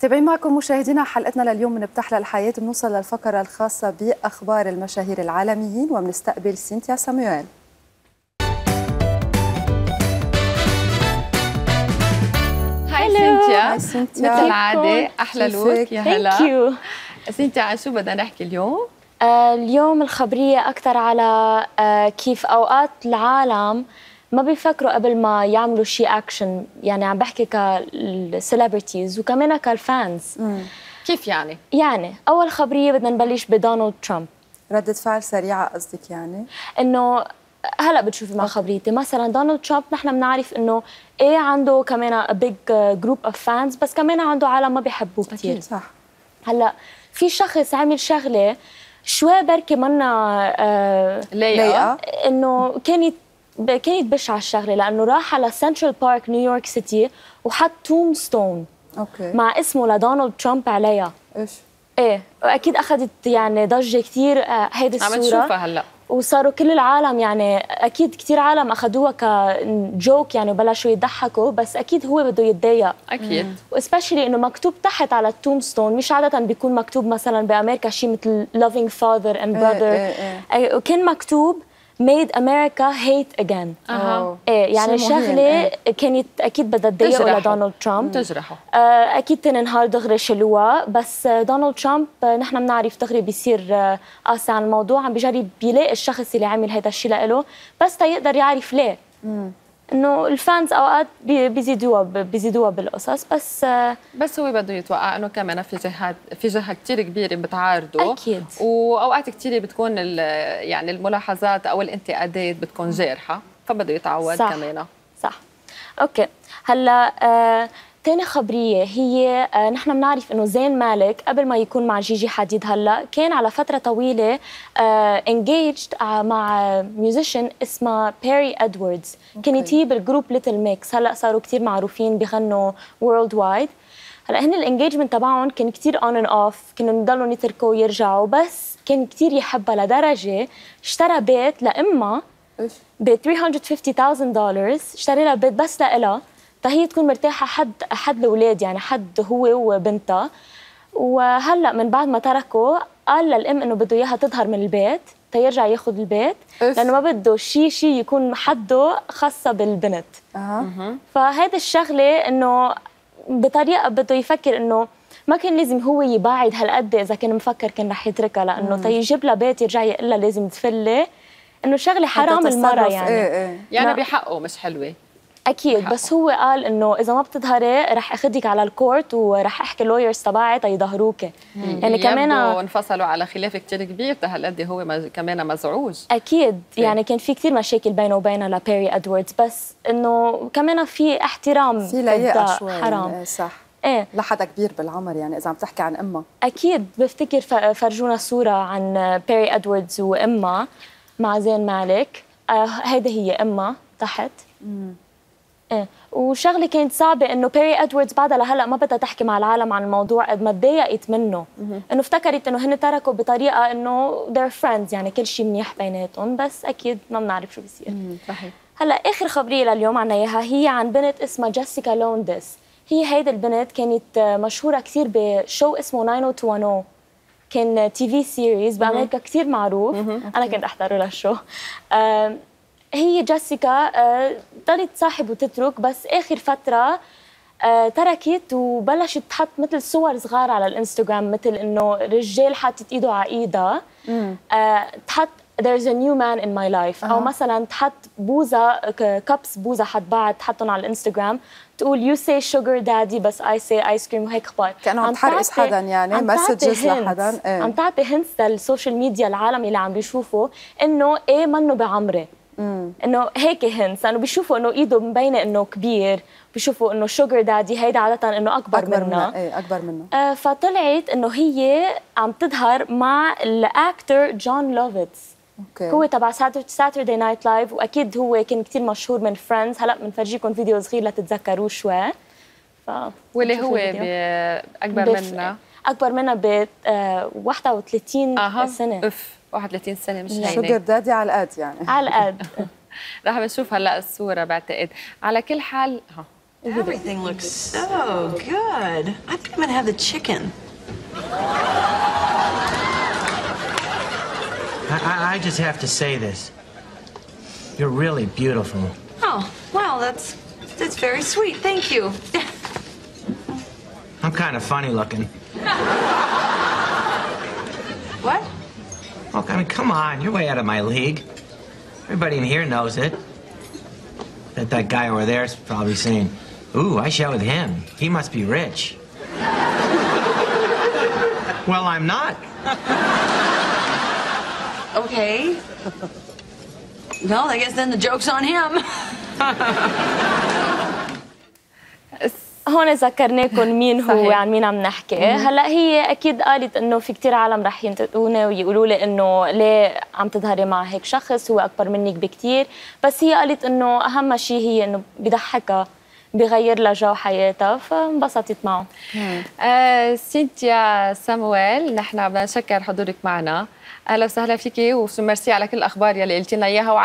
متابعين معكم مشاهدينا حلقتنا لليوم من بتحلى الحياة. بنوصل للفقرة الخاصة بأخبار المشاهير العالميين وبنستقبل سينتيا سامويل. هاي سينتيا. مثل العادة أحلى لوك. يا هلا سينتيا. عن شو بدنا نحكي اليوم؟ اليوم الخبرية أكثر على كيف أوقات العالم ما بيفكروا قبل ما يعملوا شيء أكشن، يعني عم بحكي كالسيلبرتيز وكمان كالفانز. كيف يعني؟ يعني أول خبرية بدنا نبلش بدونالد ترامب. ردة فعل سريعة قصدك يعني؟ إنه هلا بتشوفي مع خبريتي مثلا دونالد ترامب نحن بنعرف إنه إيه عنده كمان بيج جروب أوف فانز، بس كمان عنده عالم ما بيحبوه كثير. صح. هلا في شخص عمل شغلة شوي بركي منا لايقة، إنه كانت بشعة الشغلة، لأنه راح على سنترال بارك نيويورك سيتي وحط توم ستون مع اسمه لدونالد ترامب عليها. ايش؟ ايه، واكيد اخذت يعني ضجة كثير هيدي الصورة. عم تشوفها هلا وصاروا كل العالم يعني اكيد كثير عالم اخذوها كجوك يعني وبلشوا يضحكوا، بس اكيد هو بده يتضايق اكيد. وسبيشلي انه مكتوب تحت على التوم ستون، مش عادة بيكون مكتوب مثلا بامريكا شيء مثل loving father and brother. وكان مكتوب Made America Hate Again. ايه يعني شغله كانت اكيد بدها تضايقه لدونالد ترامب، تجرحه. اكيد تاني نهار دغري شلوها، بس دونالد ترامب نحن بنعرف دغري بيصير قاسي عن الموضوع، عم بيجرب يلاقي الشخص اللي عمل هذا الشيء لإله بس تيقدر يعرف ليه. انه الفانز اوقات بيزيدوها بالقصص، بس هو بده يتوقع انه كمان في جهه كثير كبيره بتعارضه اكيد، واوقات كثير بتكون يعني الملاحظات او الانتقادات بتكون جارحه، فبده يتعود. صح. كمان صح. اوكي هلا تاني خبرية هي نحن بنعرف انه زين مالك قبل ما يكون مع جيجي حديد هلا كان على فترة طويلة engaged مع ميوزيشن اسمها بيري ادواردز. كانت هي بالجروب ليتل ميكس، هلا صاروا كثير معروفين بيغنوا وورلد وايد. هلا هن الانجيجمنت تبعهم كان كثير اون اند اوف، كانوا يضلوا يتركوا ويرجعوا، بس كان كثير يحبها لدرجة اشترى بيت لأمها ب $350,000. اشتري لها بيت بس لإلها فهي تكون مرتاحة حد الأولاد، يعني حد هو وبنتها. وهلا من بعد ما تركوا قال للأم إنه بده إياها تظهر من البيت تيرجع ياخذ البيت، لأنه ما بده شيء يكون حده خاصة بالبنت. فهذا الشغلة إنه بطريقة بده يفكر إنه ما كان لازم هو يباعد هالقد إذا كان مفكر كان رح يتركها، لأنه تيجيب لها بيت يرجع يقول لها لازم تفلي، إنه شغلة حرام المرة يعني. يعني بحقه مش حلوة اكيد بحقه. بس هو قال انه اذا ما بتظهري رح اخذك على الكورت ورح احكي اللويرز تبعي تيظهروكي. يعني كمان انفصلوا على خلاف كثير كبير، هالقد هو كمان مزعوج اكيد. يعني كان في كثير مشاكل بينه وبينها لبيري ادواردز، بس انه كمان في احترام، في لياقه شوي حرام يعني. صح. ايه لحدا كبير بالعمر يعني اذا عم تحكي عن امها. اكيد بفتكر فرجونا صوره عن بيري ادواردز وامها مع زين مالك. هيدي هي امها تحت. ايه وشغله كانت صعبه انه بيري ادواردز بعدها لهلا ما بدها تحكي مع العالم عن الموضوع قد ما تضايقت منه. انه افتكرت انه هن تركوا بطريقه انه they're friends، يعني كل شيء منيح بيناتهم، بس اكيد ما بنعرف شو بيصير. صحيح. هلا اخر خبريه لليوم عنا اياها هي عن بنت اسمها جيسيكا لوندس. هي هيدي البنت كانت مشهوره كثير بشو اسمه 90210، كان تي في سيريز بامريكا كثير معروف. انا كنت احضره للشو. هي جيسيكا ضلت تصاحب وتترك، بس آخر فترة تركت وبلشت تحط مثل صور صغار على الانستغرام، مثل إنه رجال حاطط إيده على إيدها، تحط there's a new man in my life، أو مثلا تحط بوزة كبس بوزة حد بعض تحطهم على الانستغرام تقول you say sugar daddy بس I say ice cream، وهيك أخبار. كأنه عم تحرقص حدا يعني مسجز لحدا. عم تعطي هنتس للسوشيال ميديا العالم اللي عم بيشوفوا إنه إيه منه بعمري. انه هيك هنس، لانه بيشوفوا انه ايده مبينه انه كبير، بيشوفوا انه شوجر دادي هيدا عاده انه اكبر منها. ايه اكبر منه. فطلعت انه هي عم تظهر مع الاكتر جون لوفيتس. هو تبع ساتردي نايت لايف، واكيد هو كان كثير مشهور من فريندز. هلا بنفرجيكم فيديو صغير لتتذكروه شوي. واللي هو اكبر منها ب 31 سنه. 31 سنة مش هينة. شوجر دادي على القد يعني. على القد. رح بنشوف هلا الصورة بعتقد. على كل حال Everything looks so good. I think I'm gonna have the chicken. I just have to say this. You're really beautiful. Oh, wow, that's very sweet. Thank you. I'm kind of funny looking. What? Oh, I mean, come on. You're way out of my league. Everybody in here knows it. That guy over there is probably saying, ooh, I shout with him. He must be rich. Well, I'm not. Okay. Well, I guess then the joke's on him. هون ذكرناكم مين هو صحيح. وعن مين عم نحكي. هلا هي اكيد قالت انه في كثير عالم رح ينتقدوني ويقولوا لي انه ليه عم تظهري مع هيك شخص هو اكبر منك بكثير، بس هي قالت انه اهم شيء هي انه بضحكها، بغير لها جو حياتها، فانبسطت معه. سينتيا سامويل، نحن بدنا نشكر حضورك معنا. اهلا وسهلا فيكي وميرسي على كل الاخبار يلي قلتي لنا اياها.